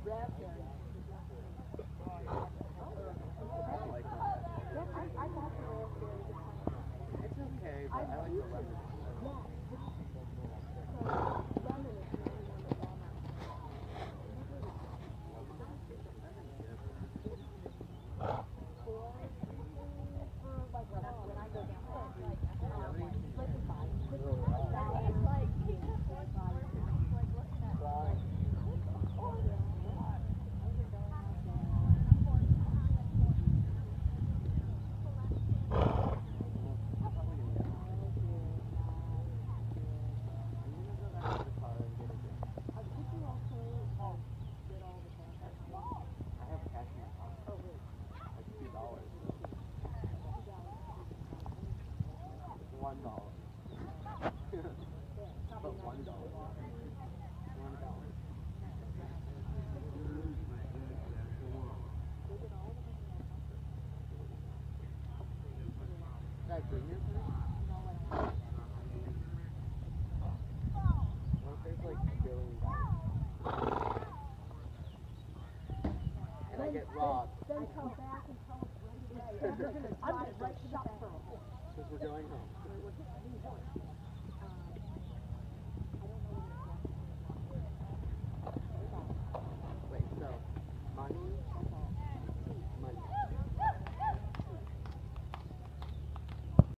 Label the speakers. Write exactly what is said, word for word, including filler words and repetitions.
Speaker 1: It's okay, but I like the lemon. One dollar. But one dollar. One dollar. That junior thing? What if there's like a billion dollars? And I get robbed.
Speaker 2: Then come back and tell us right away. I'm gonna right shop for them.
Speaker 1: Because we're going home.